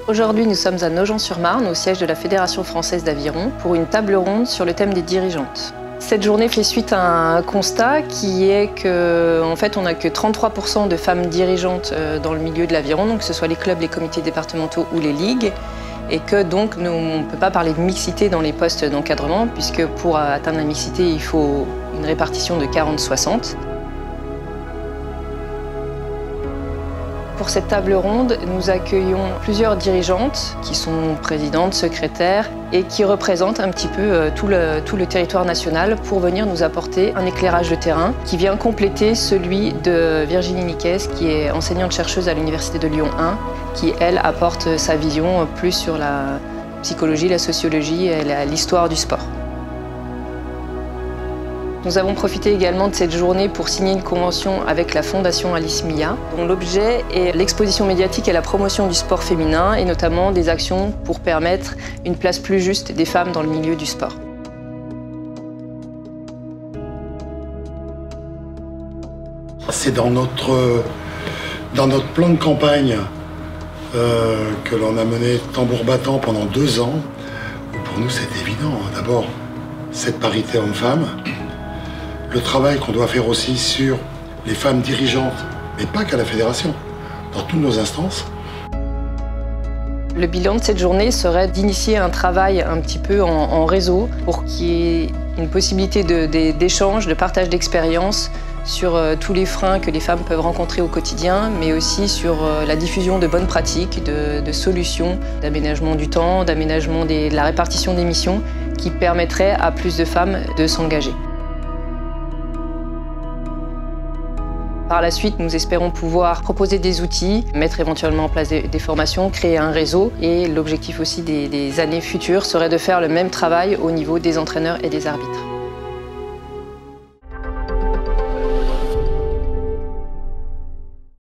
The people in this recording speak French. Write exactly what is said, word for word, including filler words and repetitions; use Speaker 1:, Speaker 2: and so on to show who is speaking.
Speaker 1: Aujourd'hui, nous sommes à Nogent-sur-Marne, au siège de la Fédération française d'aviron, pour une table ronde sur le thème des dirigeantes. Cette journée fait suite à un constat qui est qu'en fait, on n'a que trente-trois pour cent de femmes dirigeantes dans le milieu de l'aviron, donc que ce soit les clubs, les comités départementaux ou les ligues, et que donc nous, on ne peut pas parler de mixité dans les postes d'encadrement, puisque pour atteindre la mixité, il faut une répartition de quarante soixante. Pour cette table ronde, nous accueillons plusieurs dirigeantes qui sont présidentes, secrétaires et qui représentent un petit peu tout le, tout le territoire national pour venir nous apporter un éclairage de terrain qui vient compléter celui de Virginie Niquez, qui est enseignante-chercheuse à l'Université de Lyon un, qui, elle, apporte sa vision plus sur la psychologie, la sociologie et l'histoire du sport. Nous avons profité également de cette journée pour signer une convention avec la Fondation Alice Mia, dont l'objet est l'exposition médiatique et la promotion du sport féminin, et notamment des actions pour permettre une place plus juste des femmes dans le milieu du sport.
Speaker 2: C'est dans notre, dans notre plan de campagne euh, que l'on a mené tambour battant pendant deux ans, où pour nous c'est évident. D'abord, cette parité homme-femme. Le travail qu'on doit faire aussi sur les femmes dirigeantes, mais pas qu'à la fédération, dans toutes nos instances.
Speaker 1: Le bilan de cette journée serait d'initier un travail un petit peu en, en réseau pour qu'il y ait une possibilité d'échange, de, de, de partage d'expériences sur euh, tous les freins que les femmes peuvent rencontrer au quotidien, mais aussi sur euh, la diffusion de bonnes pratiques, de, de solutions, d'aménagement du temps, d'aménagement de la répartition des missions qui permettraient à plus de femmes de s'engager. Par la suite, nous espérons pouvoir proposer des outils, mettre éventuellement en place des, des formations, créer un réseau. Et l'objectif aussi des, des années futures serait de faire le même travail au niveau des entraîneurs et des arbitres.